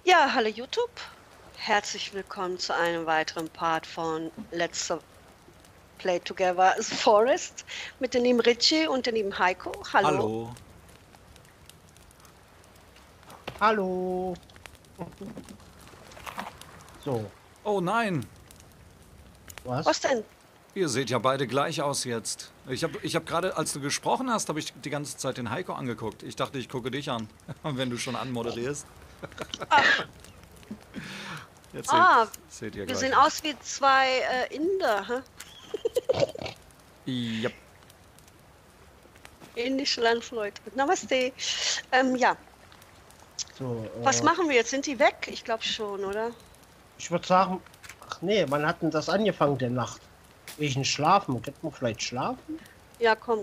Ja, hallo YouTube. Herzlich willkommen zu einem weiteren Part von Let's Play Together as Forest mit dem lieben Richie und dem lieben Heiko. Hallo. Hallo. Hallo. So, Oh nein, was? Was denn? ihr seht ja beide gleich aus jetzt. Ich hab gerade, als du gesprochen hast, habe ich die ganze Zeit den Heiko angeguckt. Ich dachte, ich gucke dich an, wenn du schon anmoderierst. Ach, Jetzt seht ihr wir gleich sehen aus wie zwei Inder, hä? Ja. Indische Landsleute. Namaste. Ja, So, was machen wir jetzt? Sind die weg? Ich glaube schon, oder? ich würde sagen, ach nee, wann hat denn das angefangen, der Nacht? Will ich nicht schlafen? Könnte man vielleicht schlafen? Ja, komm.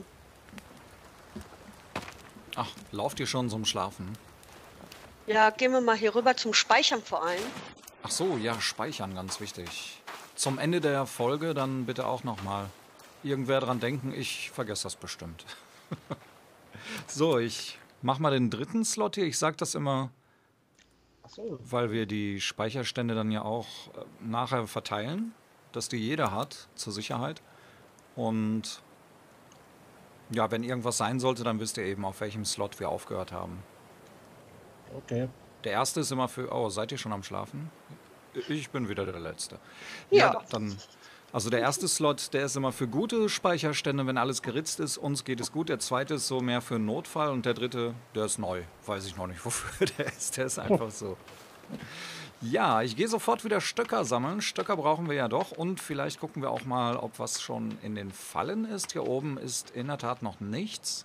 Ach, lauft ihr schon zum Schlafen? Ja, gehen wir mal hier rüber zum Speichern vor allem. Ach so, ja, speichern, ganz wichtig. Zum Ende der Folge dann bitte auch nochmal. Irgendwer dran denken, ich vergesse das bestimmt. So, ich mach mal den dritten Slot hier. Ich sag das immer, Ach so, weil wir die Speicherstände dann ja auch nachher verteilen, dass die jeder hat, zur Sicherheit. Und ja, wenn irgendwas sein sollte, dann wisst ihr eben, auf welchem Slot wir aufgehört haben. okay. Der erste ist immer für... Oh, seid ihr schon am Schlafen? Ich bin wieder der Letzte. Ja. Dann... Also der erste Slot, der ist immer für gute Speicherstände, wenn alles geritzt ist, uns geht es gut. Der zweite ist so mehr für einen Notfall und der dritte, der ist neu. Weiß ich noch nicht, wofür der ist einfach so. Ja, ich gehe sofort wieder Stöcker sammeln. Stöcker brauchen wir ja doch und vielleicht gucken wir auch mal, ob was schon in den Fallen ist. Hier oben ist in der Tat noch nichts.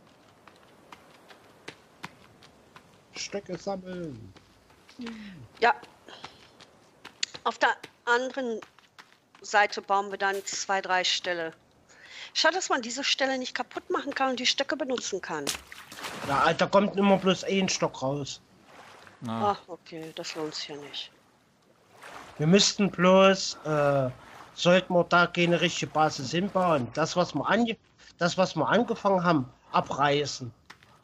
Stöcke sammeln. Ja. Auf der anderen Seite bauen wir dann 2, 3 Ställe. Schade, dass man diese Stelle nicht kaputt machen kann und die Stöcke benutzen kann. Ja, da kommt immer bloß ein Stock raus. Na, Ach, okay, das lohnt sich ja nicht. Wir müssten bloß, sollten wir da keine richtige Basis hinbauen, das, was wir angefangen haben, abreißen.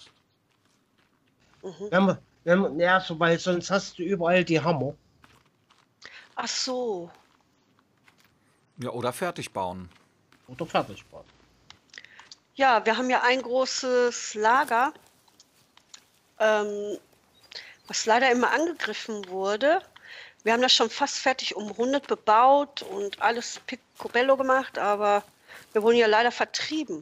Ja, so, weil sonst hast du überall die Hammer. Ach so. ja, oder fertig bauen. Oder fertig bauen. Ja, wir haben ja ein großes Lager, was leider immer angegriffen wurde. Wir haben das schon fast fertig umrundet, bebaut und alles picobello gemacht, aber wir wurden ja leider vertrieben.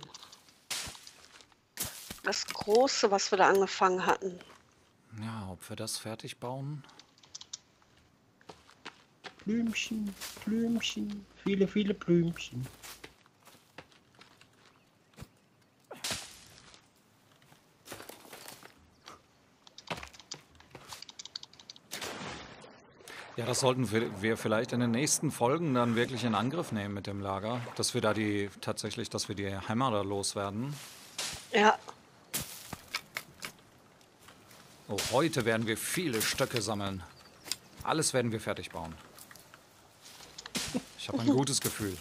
Das Große, was wir da angefangen hatten. Ja, ob wir das fertig bauen? Blümchen, Blümchen, viele, viele Blümchen. Ja, das sollten wir vielleicht in den nächsten Folgen dann wirklich in Angriff nehmen mit dem Lager. Dass wir da dass wir die Hämmer da loswerden. Ja, Oh, heute werden wir viele Stöcke sammeln. Alles werden wir fertig bauen. Ich habe ein gutes Gefühl.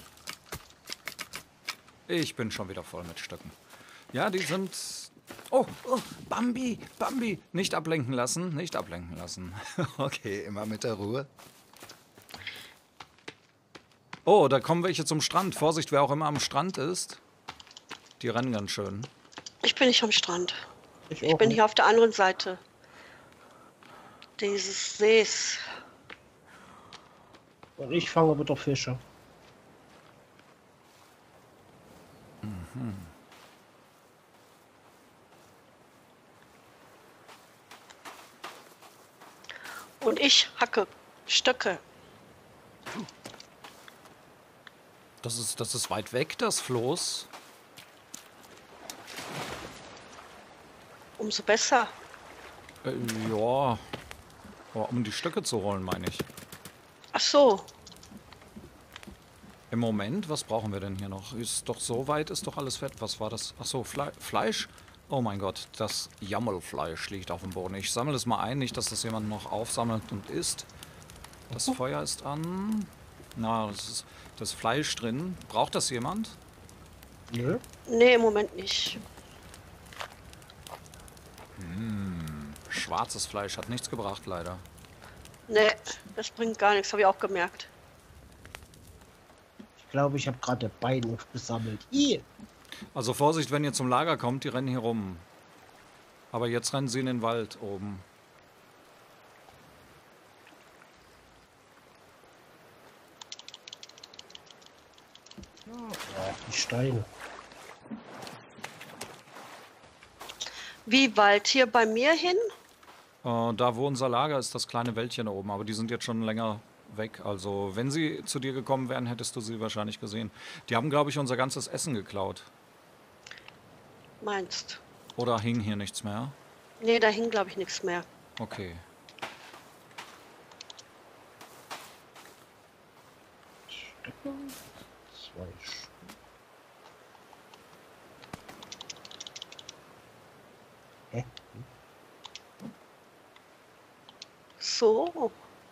Ich bin schon wieder voll mit Stöcken. Ja, die sind... Oh, Bambi, Bambi. Nicht ablenken lassen, nicht ablenken lassen. Okay, immer mit der Ruhe. Oh, da kommen welche zum Strand. Vorsicht, wer auch immer am Strand ist. Die rennen ganz schön. ich bin nicht am Strand. Ich Ich auch bin nicht. hier auf der anderen Seite dieses Sees. Und ich fange wieder Fische. Und ich hacke Stöcke. Das ist weit weg, das Floß. Umso besser. Ja. Aber um die Stöcke zu holen, meine ich. Ach so. Im Moment, was brauchen wir denn hier noch? Ist doch so weit, ist doch alles fett. Was war das? Ach so, Fleisch? Oh mein Gott, das Jammelfleisch liegt auf dem Boden. Ich sammle es mal ein, nicht, dass das jemand noch aufsammelt und isst. Das Feuer ist an. Na, das Fleisch drin. Braucht das jemand? Nö. Nee, im Moment nicht. Schwarzes Fleisch hat nichts gebracht, leider. Nee, das bringt gar nichts, habe ich auch gemerkt. Ich glaube, ich habe gerade Bein aufgesammelt. Ih. Also Vorsicht, wenn ihr zum Lager kommt, die rennen hier rum. Aber jetzt rennen sie in den Wald oben. Ja, die Steine. Wie Wald hier bei mir hin? Da, wo unser Lager ist, das kleine Wäldchen da oben. Aber die sind jetzt schon länger weg. Also, wenn sie zu dir gekommen wären, hättest du sie wahrscheinlich gesehen. Die haben, glaube ich, unser ganzes Essen geklaut. Meinst? Oder hing hier nichts mehr? Nee, da hing glaube ich nichts mehr. Okay. Stöcke. 2 Stück. Hä? So.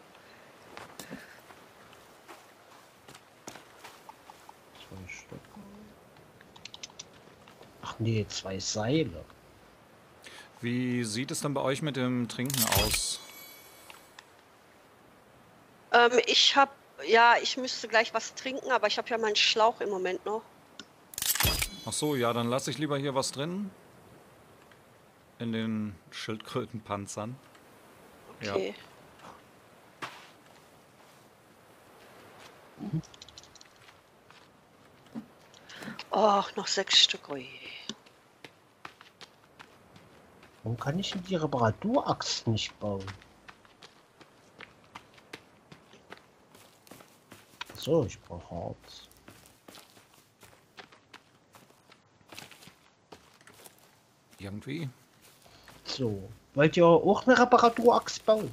2 Stück. Ach nee, 2 Seile. Wie sieht es denn bei euch mit dem Trinken aus? Ich habe, ja, ich müsste gleich was trinken, aber ich habe ja meinen Schlauch im Moment noch. Ach so, ja, dann lasse ich lieber hier was drin. In den Schildkrötenpanzern. Okay. Oh, noch 6 Stück. Ui. Warum kann ich denn die Reparaturaxt nicht bauen? So, ich brauche Harz. Irgendwie. So, wollt ihr auch eine Reparaturaxt bauen?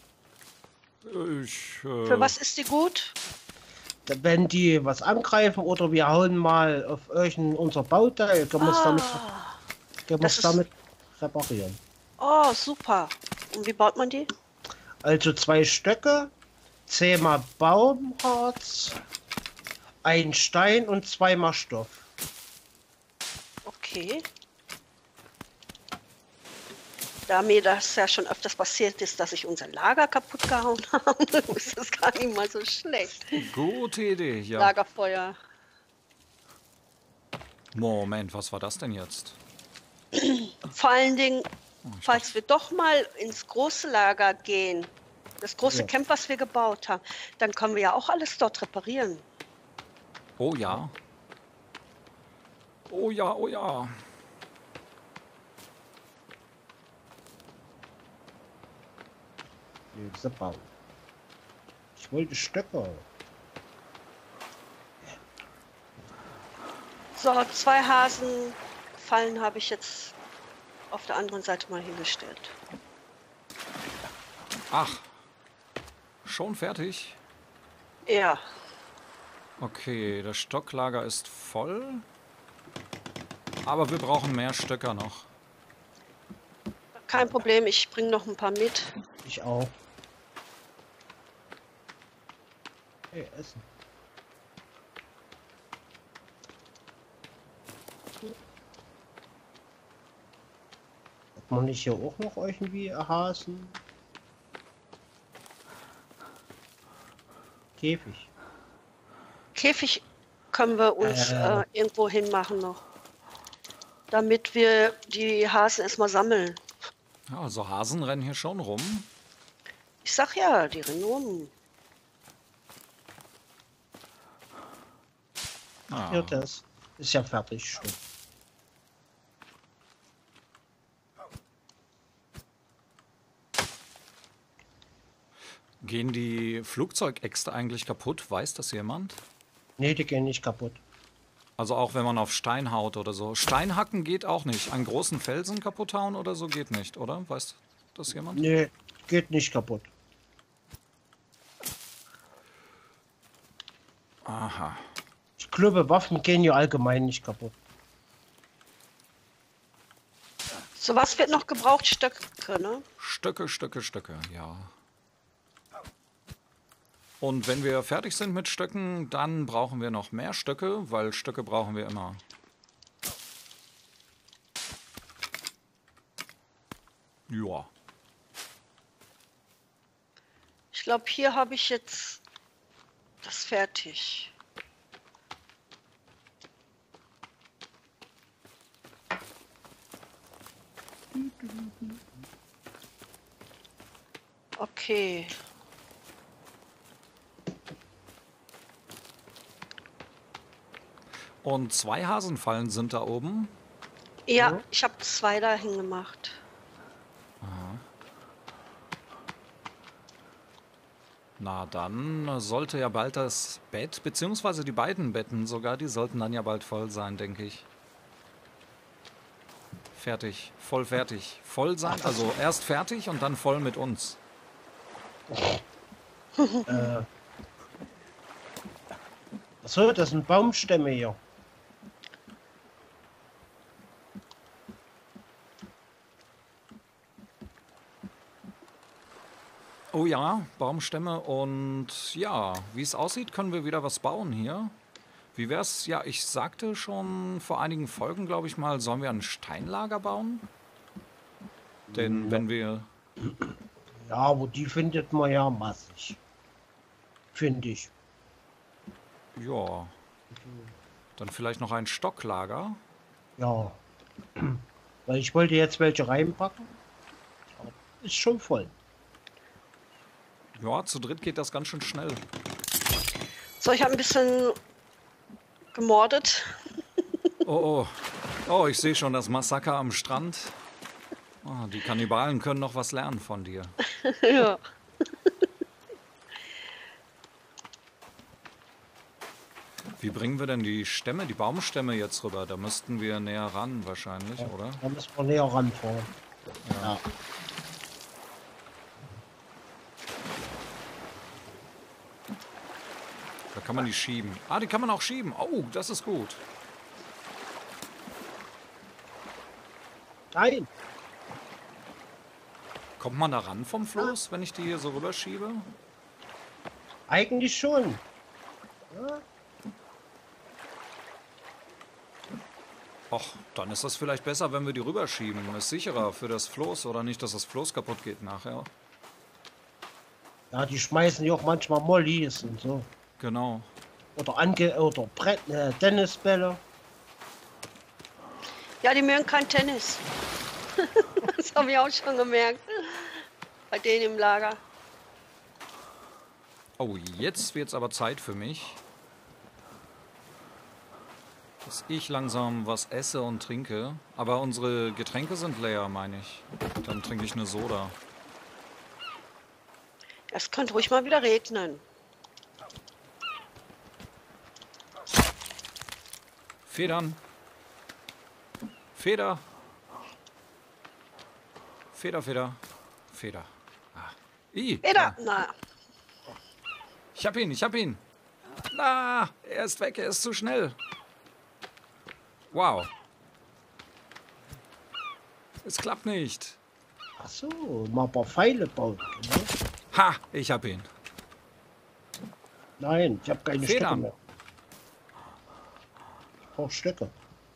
Für was ist die gut? Wenn die was angreifen oder wir hauen mal auf irgendein unser Bauteil, können wir es damit, können wir das es ist- damit reparieren. Oh, super. Und wie baut man die? Also 2 Stöcke, 10 mal Baumharz, 1 Stein und 2 mal Stoff. Okay. Da mir das ja schon öfters passiert ist, dass ich unser Lager kaputt gehauen habe, ist das gar nicht mal so schlecht. Gute Idee, ja. Lagerfeuer. Moment, was war das denn jetzt? Vor allen Dingen, Oh, ich falls wir doch mal ins große Lager gehen, das große Ja. Camp, was wir gebaut haben, dann können wir ja auch alles dort reparieren. Oh ja. Oh ja, oh ja. Diese bauen. Ich wollte Stöcke. So, 2 Hasenfallen habe ich jetzt auf der anderen Seite mal hingestellt. Ach. Schon fertig? Ja, Okay, das Stocklager ist voll. Aber wir brauchen mehr Stöcker noch. kein Problem, ich bringe noch ein paar mit. Ich auch. Hey, Essen. Hat man nicht hier auch noch irgendwie Hasen? Käfig. Käfig können wir uns irgendwo hinmachen noch. Damit wir die Hasen erstmal sammeln. Ja, also Hasen rennen hier schon rum. Ich sag ja, die rennen rum. Ah, Ja, das ist ja fertig schon. gehen die Flugzeugäxte eigentlich kaputt? Weiß das jemand? Nee, die gehen nicht kaputt. Also auch wenn man auf Stein haut oder so. Steinhacken geht auch nicht. An großen Felsen kaputt hauen oder so geht nicht, oder? Weiß das jemand? Nee, geht nicht kaputt. Aha. Ich glaube, Waffen gehen ja allgemein nicht kaputt. So, was wird noch gebraucht? Stöcke, ne? Stöcke, Stöcke, Stöcke, ja. Und wenn wir fertig sind mit Stöcken, dann brauchen wir noch mehr Stöcke, weil Stöcke brauchen wir immer. Ja. glaube, hier habe ich jetzt das fertig. Okay. Und 2 Hasenfallen sind da oben. Ja, Ja. ich habe 2 dahin gemacht. Na, dann sollte ja bald das Bett, beziehungsweise die beiden Betten sogar, die sollten dann ja bald voll sein, denke ich. Fertig, voll fertig. Voll sein, also erst fertig und dann voll mit uns. Achso, das sind Baumstämme hier. Oh ja, Baumstämme und ja, wie es aussieht, können wir wieder was bauen hier. Wie wär's? Ja, ich sagte schon vor einigen Folgen, glaube ich mal, sollen wir ein Steinlager bauen? Denn wenn wir... Ja, aber die findet man ja massig. Finde ich. Ja, dann vielleicht noch ein Stocklager. Ja. Weil ich wollte jetzt welche reinpacken. Ist schon voll. Ja, zu dritt geht das ganz schön schnell. So, ich habe ein bisschen gemordet. Oh, oh. Oh, ich sehe schon das Massaker am Strand. Oh, die Kannibalen können noch was lernen von dir. Ja. Wie bringen wir denn die Stämme, die Baumstämme jetzt rüber? Da müssten wir näher ran wahrscheinlich, oder? Da müssen wir näher ranfahren. Ja. Da kann man die schieben. Ah, die kann man auch schieben. Oh, das ist gut. Nein. Kommt man da ran vom Floß, wenn ich die hier so rüberschiebe? Eigentlich schon. Ja. Och, dann ist das vielleicht besser, wenn wir die rüberschieben. Ist sicherer für das Floß oder nicht, dass das Floß kaputt geht nachher. Ja, die schmeißen ja auch manchmal Mollys und so. Genau. Oder Tennisbälle. Ja, die mögen kein Tennis. Das habe ich auch schon gemerkt. Bei denen im Lager. Oh, jetzt wird's aber Zeit für mich. Dass ich langsam was esse und trinke. Aber unsere Getränke sind leer, meine ich. Dann trinke ich eine Soda. Es könnte ruhig mal wieder regnen. Federn. Feder. Feder, Feder. Feder. Ah. Peter, na, Ich hab ihn, ich hab ihn. Na, er ist weg, er ist zu schnell. Wow. Es klappt nicht. Ach so, mal ein paar Pfeile bauen. Ne? Ha, ich hab ihn. Nein, ich habe keine Stöcke Federn. mehr. Ich brauche Stöcke.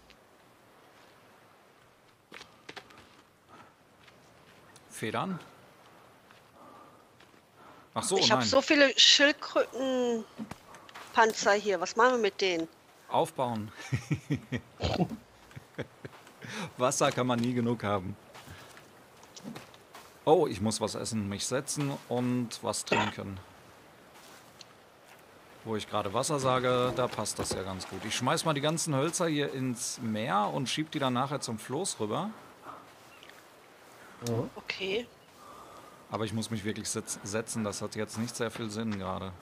Federn? Ach so, ich habe nein. so viele Schildkrötenpanzer hier. Was machen wir mit denen? Aufbauen. Wasser kann man nie genug haben. Oh, ich muss was essen, mich setzen und was trinken. Wo ich gerade Wasser sage, da passt das ja ganz gut. Ich schmeiß mal die ganzen Hölzer hier ins Meer und schieb die dann nachher zum Floß rüber. Okay. Aber ich muss mich wirklich setzen, das hat jetzt nicht sehr viel Sinn gerade.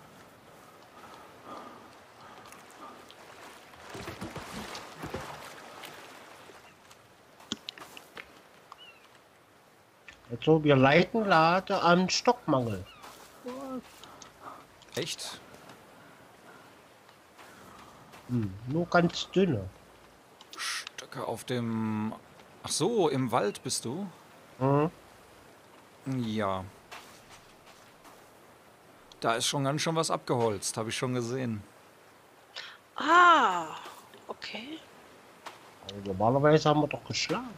Also wir leiden gerade an Stockmangel. Echt? Nur ganz dünne. Stöcke auf dem... Ach so, im Wald bist du? Mhm. Ja. Da ist schon ganz schön was abgeholzt, habe ich schon gesehen. Ah, okay. Also normalerweise haben wir doch geschlafen.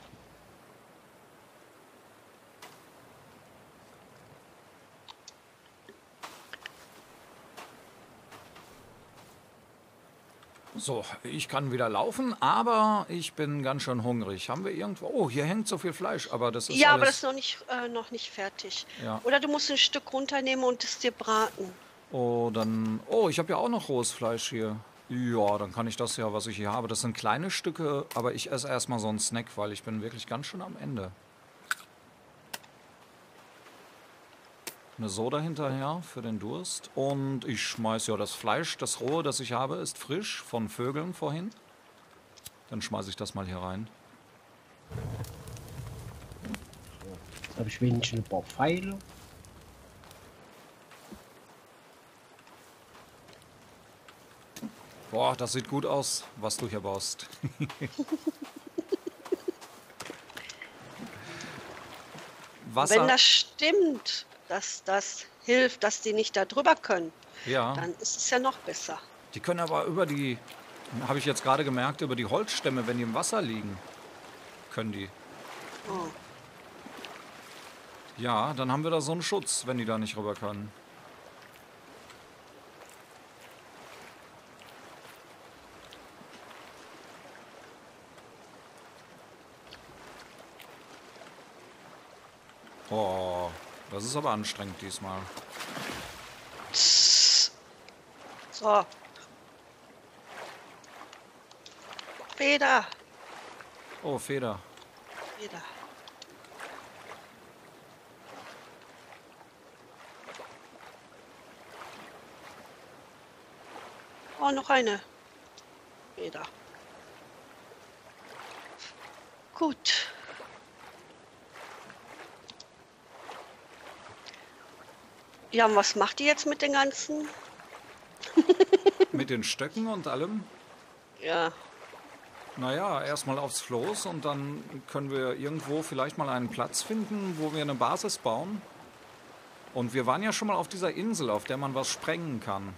So, ich kann wieder laufen, aber ich bin ganz schön hungrig. Haben wir irgendwo... Oh, hier hängt so viel Fleisch, aber das ist Ja, aber das ist alles... noch nicht fertig. Ja. Oder du musst ein Stück runternehmen und es dir braten. Oh, dann... Oh, ich habe ja auch noch rohes Fleisch hier. Ja, dann kann ich das ja, was ich hier habe. Das sind kleine Stücke, aber ich esse erstmal so einen Snack, weil ich bin wirklich ganz schön am Ende. Eine Soda hinterher für den Durst. Und ich schmeiße ja das Fleisch, das rohe, das ich habe, ist frisch von Vögeln vorhin. Dann schmeiße ich das mal hier rein. Jetzt habe ich wenigstens ein paar Pfeile. Boah, das sieht gut aus, was du hier baust. Wasser. Wenn das stimmt, dass das hilft, dass die nicht da drüber können, Ja, dann ist es ja noch besser. die können aber über die, habe ich jetzt gerade gemerkt, über die Holzstämme, wenn die im Wasser liegen, können die. Oh. Ja, dann haben wir da so einen Schutz, wenn die da nicht rüber können. Oh, das ist aber anstrengend diesmal. So. Feder. Oh, Feder. Feder. Oh, noch eine. Feder. Gut. Ja, und was macht die jetzt mit den ganzen? Mit den Stöcken und allem. Ja, Naja, erstmal aufs Floß und dann können wir irgendwo vielleicht mal einen Platz finden, wo wir eine Basis bauen. Und wir waren ja schon mal auf dieser Insel, auf der man was sprengen kann.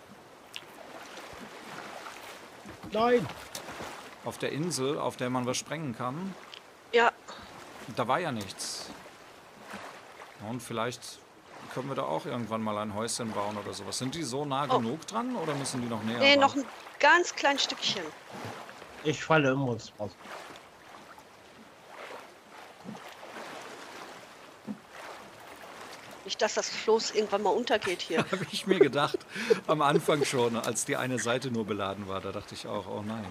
Nein. Auf der Insel, auf der man was sprengen kann. ja. Da war ja nichts. Und vielleicht können wir da auch irgendwann mal ein Häuschen bauen oder sowas. Sind die so nah Oh. genug dran oder müssen die noch näher Nee, ran? noch ein ganz kleines Stückchen. Ich falle immer ins Wasser. Nicht, dass das Floß irgendwann mal untergeht hier. Habe ich mir gedacht, am Anfang schon, als die eine Seite nur beladen war. Da dachte ich auch, oh nein.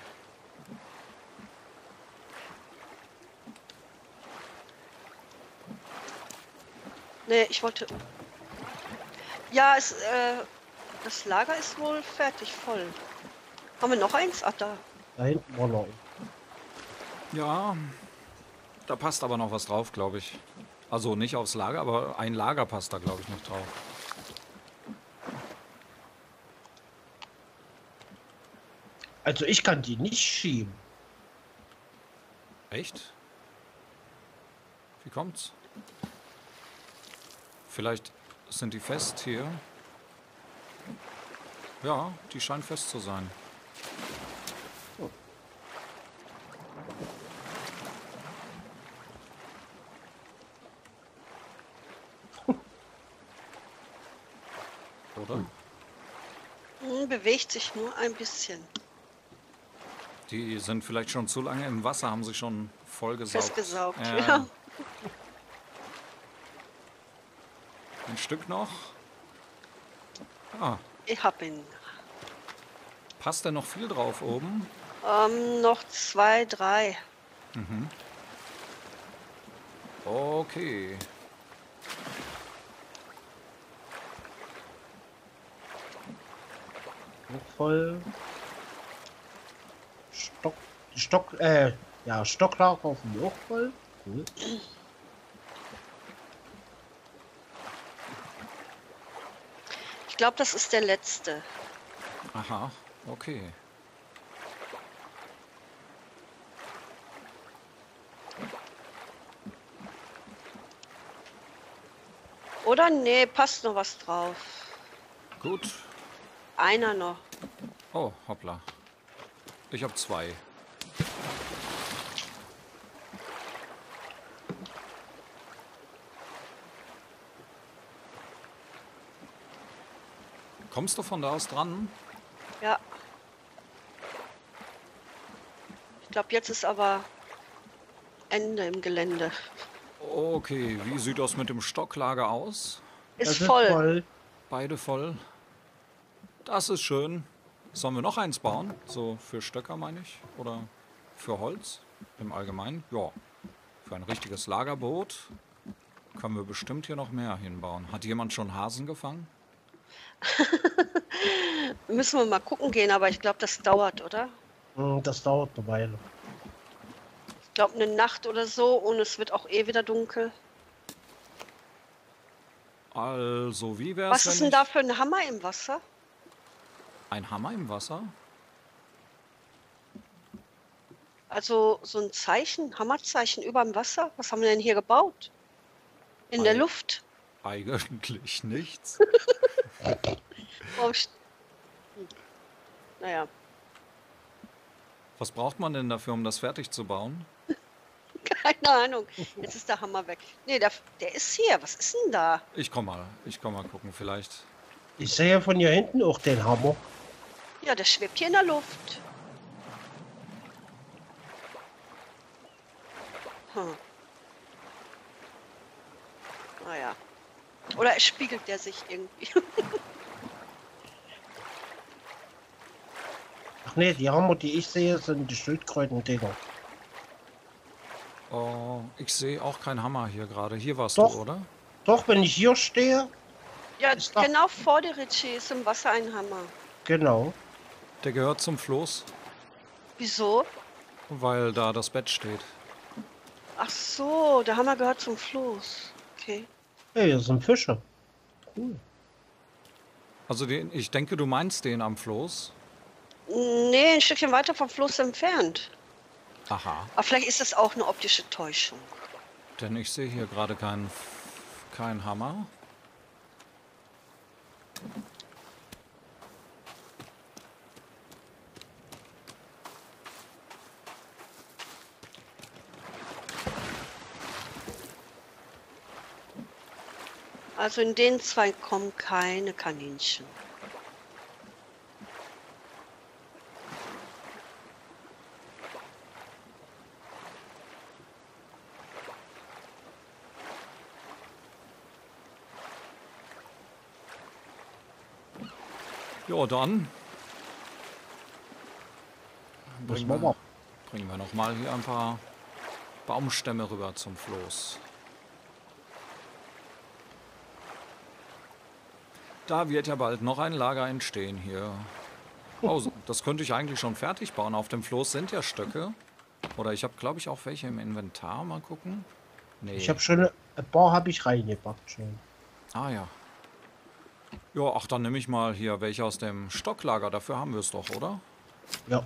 Nee, ich wollte. Ja, das Lager ist wohl fertig, voll. Haben wir noch eins? Ach, da. Da hinten war noch. Ja, da passt aber noch was drauf, glaube ich. Also nicht aufs Lager, aber ein Lager passt da, glaube ich, noch drauf. Also ich kann die nicht schieben. Echt? Wie kommt's? Vielleicht sind die fest hier. Ja, die scheinen fest zu sein. Oder? Bewegt sich nur ein bisschen. Die sind vielleicht schon zu lange im Wasser, haben sich schon vollgesaugt. Festgesaugt. Ja. Ja. Ein Stück noch. Ah, Ich hab ihn. passt da noch viel drauf oben? Noch 2, 3. Okay. Noch voll. Ja, Stocklager auf dem auch voll. Cool. Ich glaube, das ist der letzte. Aha, okay. Oder? Nee, passt noch was drauf. Gut. Einer noch. Oh, hoppla. Ich habe 2. Kommst du von da aus dran? Ja. glaube, jetzt ist aber Ende im Gelände. Okay, wie sieht das mit dem Stocklager aus? Ist Das voll. Beide voll. Das ist schön. Sollen wir noch eins bauen? So für Stöcker, meine ich? Oder für Holz im Allgemeinen? Ja, für ein richtiges Lagerboot können wir bestimmt hier noch mehr hinbauen. Hat jemand schon Hasen gefangen? Müssen wir mal gucken gehen, aber ich glaube, das dauert, oder? Das dauert eine Weile. Ich glaube, eine Nacht oder so und es wird auch eh wieder dunkel. Also, wie wäre Was es, ist wenn denn da ich... für ein Hammer im Wasser? Ein Hammer im Wasser? Also so ein Zeichen, Hammerzeichen über dem Wasser? Was haben wir denn hier gebaut? In der Ei. Luft? Eigentlich nichts. Warum naja, Was braucht man denn dafür, um das fertig zu bauen? keine Ahnung. Jetzt ist der Hammer weg. Nee, der ist hier. Was ist denn da? Ich komm mal gucken, vielleicht. Ich sehe von hier hinten auch den Hammer. Ja, der schwebt hier in der Luft. Naja. Oder es spiegelt der sich irgendwie. Ach nee, die Hammer, die ich sehe, sind die Schildkröten-Dinger. Oh, ich sehe auch keinen Hammer hier gerade. Hier warst Doch. du, oder? Doch, wenn ich hier stehe, Ja, Ist da- genau vor der Ritchie ist im Wasser ein Hammer. genau. Der gehört zum Floß, Wieso? weil da das Bett steht. Ach so, der Hammer gehört zum Floß. Okay. Hey, hier sind Fische. Cool. Also ich denke, du meinst den am Floß. Nee, ein Stückchen weiter vom Fluss entfernt. Aha. Aber vielleicht ist das auch eine optische Täuschung. Denn ich sehe hier gerade keinen Hammer. Also in den zwei kommen keine Kaninchen. Ja, dann Was bringen machen wir, wir? bringen wir noch mal hier ein paar Baumstämme rüber zum Floß. Da wird ja bald noch ein Lager entstehen hier. Oh, das könnte ich eigentlich schon fertig bauen. Auf dem Floß sind ja Stöcke. Oder ich habe, glaube ich, auch welche im Inventar. Mal gucken. Nee. Ich habe schon ein paar habe ich reingepackt schon. Ah ja. Ja, ach, dann nehme ich mal hier welche aus dem Stocklager. Dafür haben wir es doch, oder? Ja.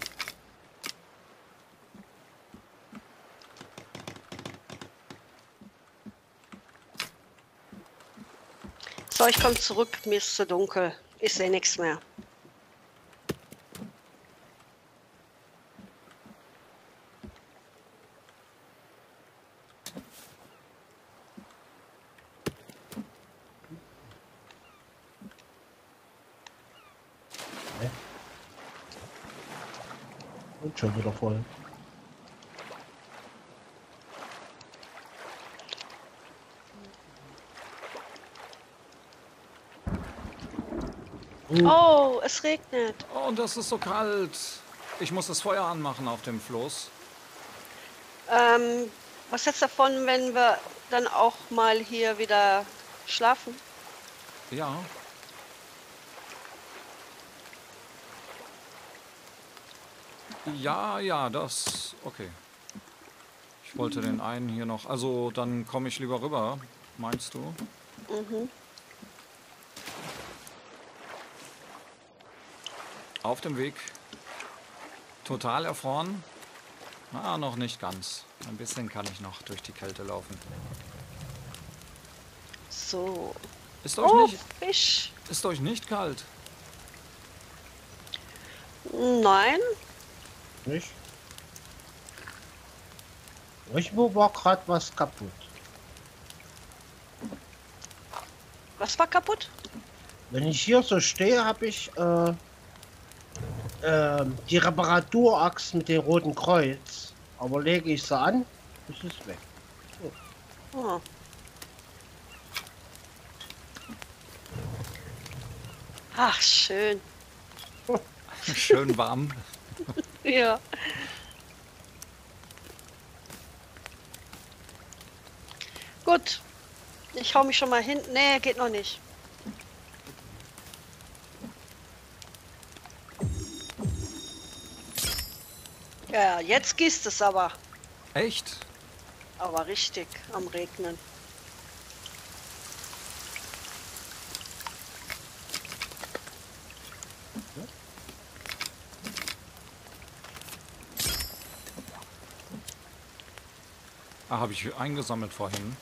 So, ich komme zurück. Mir ist zu dunkel. Ich sehe nichts mehr. Und schon wieder voll. Oh, es regnet. Oh, und das ist so kalt. Ich muss das Feuer anmachen auf dem Floß. Was hältst du davon, wenn wir dann auch mal hier wieder schlafen? Ja. Ja, ja, das... Okay. Ich wollte den einen hier noch... Also, dann komme ich lieber rüber, meinst du? Mhm. Auf dem Weg. Total erfroren? Na, noch nicht ganz. Ein bisschen kann ich noch durch die Kälte laufen. So. Ist euch Oh, nicht, Fisch. ist euch nicht kalt? Nein. Nicht? Irgendwo war gerade was kaputt. Was war kaputt? Wenn ich hier so stehe, habe ich die Reparaturachs mit dem roten Kreuz. Aber lege ich sie an, ist es weg. Oh. Ach, schön. Schön warm. Ja. Gut. Ich hau mich schon mal hin. Nee, geht noch nicht. Ja, jetzt gießt es aber. Echt? Aber richtig am Regnen. Ah, habe ich eingesammelt vorhin.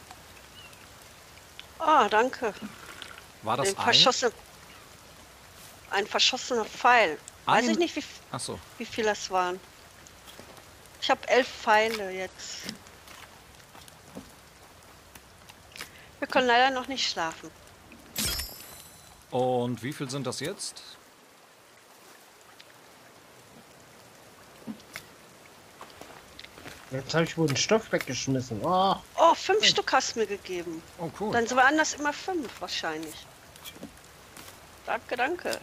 Ah, danke. War das Ein verschossener Pfeil. Weiß ich nicht, Ach so. wie viel das waren. Ich habe 11 Pfeile jetzt. Wir können leider noch nicht schlafen. Und wie viel sind das jetzt? Jetzt habe ich wohl den Stoff weggeschmissen. Oh, Oh, 5 Stück hast du mir gegeben. Oh, cool. Dann sind wir anders immer 5 wahrscheinlich. Danke, danke.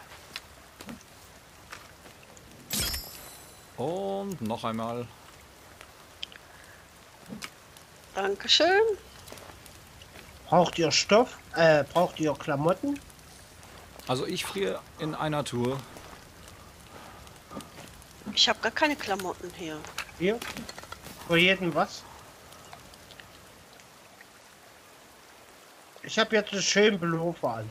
Und noch einmal. Dankeschön. braucht ihr Stoff? Braucht ihr Klamotten? Also ich friere in einer Tour. Ich habe gar keine Klamotten hier. Hier? Für jeden was? Ich habe jetzt einen schönen Pullover an.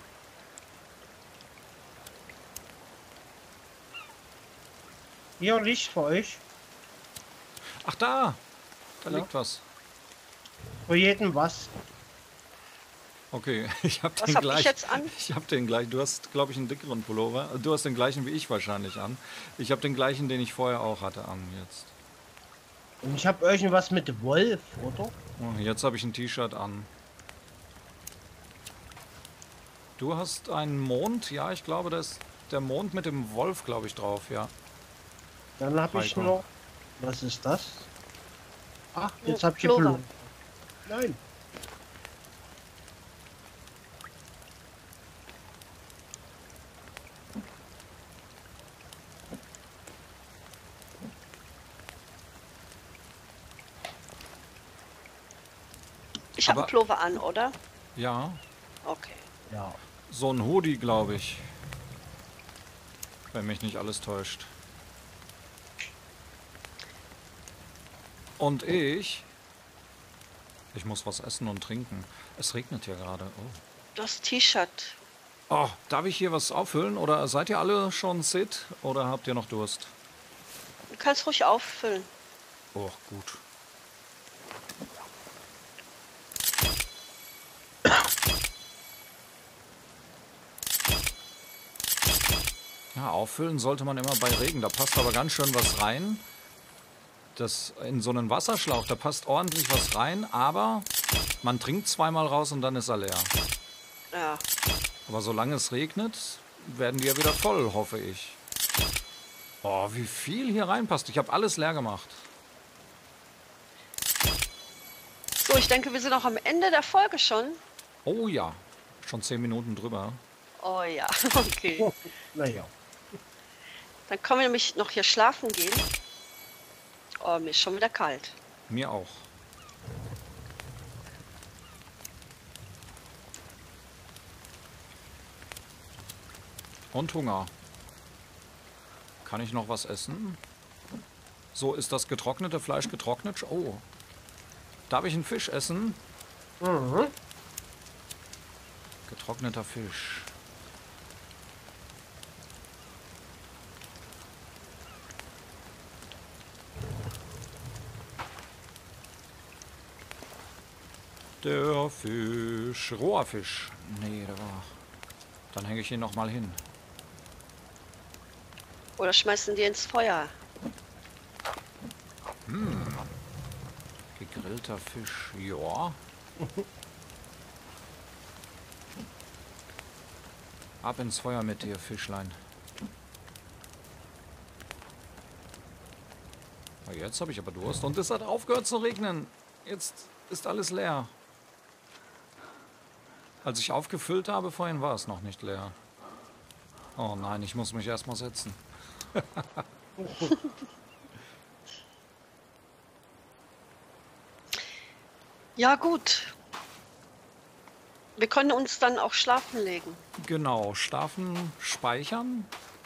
Hier Licht für euch. Ach da! Da Ja. liegt was. Für jeden was. Okay, ich habe Was den hab ich gleich. jetzt an? Ich habe den gleich. Du hast, glaube ich, einen dickeren Pullover. Du hast den gleichen wie ich wahrscheinlich an. Ich habe den gleichen, den ich vorher auch hatte an jetzt. Und ich habe irgendwas mit Wolf, oder? Oh, jetzt habe ich ein T-Shirt an. Du hast einen Mond? Ja, ich glaube, da ist der Mond mit dem Wolf, glaube ich, drauf, ja. Dann habe ich Heiko. noch. Was ist das? Ach, jetzt Oh, habe ich einen Pullover. Pullover. Nein. Ich habe Aber- einen Pullover an, oder? Ja, Okay. Ja. so ein Hoodie, glaube ich. Wenn mich nicht alles täuscht. Und ich muss was essen und trinken. Es regnet hier gerade. Oh. Das T-Shirt. Oh, darf ich hier was auffüllen? Oder seid ihr alle schon sit? Oder habt ihr noch Durst? Du kannst ruhig auffüllen. Oh, gut. Ja, auffüllen sollte man immer bei Regen. Da passt aber ganz schön was rein. Das in so einen Wasserschlauch, da passt ordentlich was rein, aber man trinkt zweimal raus und dann ist er leer. Ja. Aber solange es regnet, werden die ja wieder voll, hoffe ich. Oh, wie viel hier reinpasst. Ich habe alles leer gemacht. So, ich denke, wir sind auch am Ende der Folge schon. Oh ja, schon 10 Minuten drüber. Oh ja, okay. Oh, naja. Dann können wir nämlich noch hier schlafen gehen. Oh, mir ist schon wieder kalt. Mir auch. Und Hunger. Kann ich noch was essen? So, ist das getrocknete Fleisch getrocknet? Oh. Darf ich einen Fisch essen? Mhm. Getrockneter Fisch. Der Fisch. Roher Fisch. Nee, der war. Dann hänge ich ihn noch mal hin. Oder schmeißen die ins Feuer. Gegrillter Fisch. Ja. Ab ins Feuer mit dir, Fischlein. jetzt habe ich aber Durst. Und es hat aufgehört zu regnen. Jetzt ist alles leer. Als ich aufgefüllt habe, vorhin war es noch nicht leer. Oh nein, ich muss mich erstmal setzen. Ja, gut. Wir können uns dann auch schlafen legen. Genau, schlafen, speichern.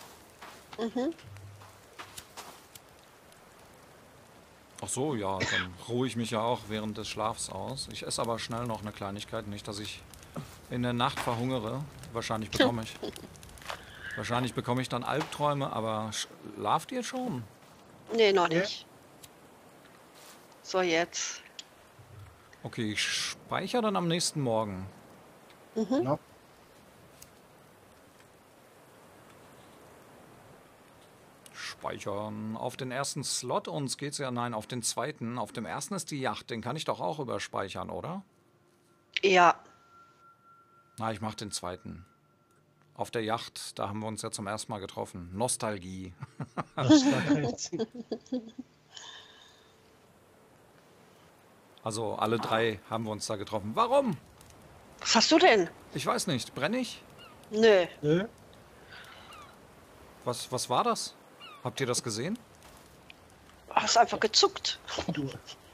Ach so, ja, dann ruhe ich mich ja auch während des Schlafs aus. Ich esse aber schnell noch eine Kleinigkeit, nicht, dass ich in der Nacht verhungere. Wahrscheinlich bekomme ich dann Albträume, aber schlaft ihr schon? Nee, noch Ja. nicht. So, jetzt. Okay, ich speichere dann am nächsten Morgen. Ja. Speichern auf den ersten Slot. Uns geht's ja, nein, auf den zweiten. Auf dem ersten ist die Yacht. Den kann ich doch auch überspeichern, oder? Ja. Na, ich mach den zweiten. Auf der Yacht, da haben wir uns ja zum ersten Mal getroffen. Nostalgie. Also alle drei haben wir uns da getroffen. Warum? Was hast du denn? Ich weiß nicht. Brenne ich? Nö. Nö. Was war das? Habt ihr das gesehen? Hast einfach gezuckt. Du.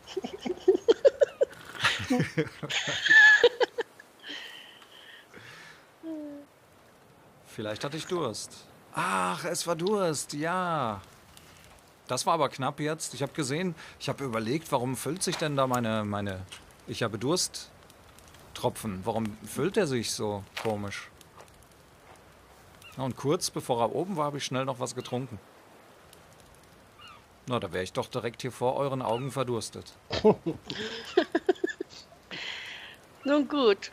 Vielleicht hatte ich Durst. Ach, es war Durst, ja. Das war aber knapp jetzt. Ich habe gesehen, ich habe überlegt, warum füllt sich denn da meine... Ich habe Dursttropfen. Warum füllt er sich so komisch? Na, und kurz bevor er oben war, habe ich schnell noch was getrunken. Na, da wäre ich doch direkt hier vor euren Augen verdurstet. Nun gut.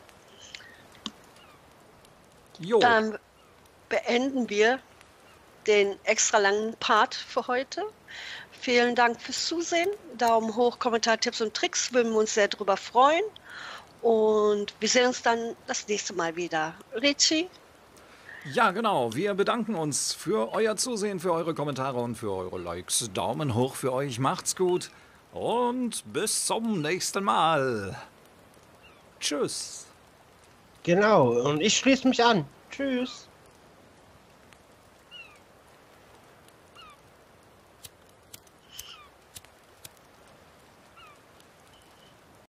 Jo, Dann beenden wir den extra langen Part für heute. Vielen Dank fürs Zusehen. Daumen hoch, Kommentar, Tipps und Tricks. Würden wir uns sehr darüber freuen. Und wir sehen uns dann das nächste Mal wieder. Ricci? ja genau. Wir bedanken uns für euer Zusehen, für eure Kommentare und für eure Likes. Daumen hoch für euch. Macht's gut und bis zum nächsten Mal. Tschüss. Genau, und ich schließe mich an. Tschüss.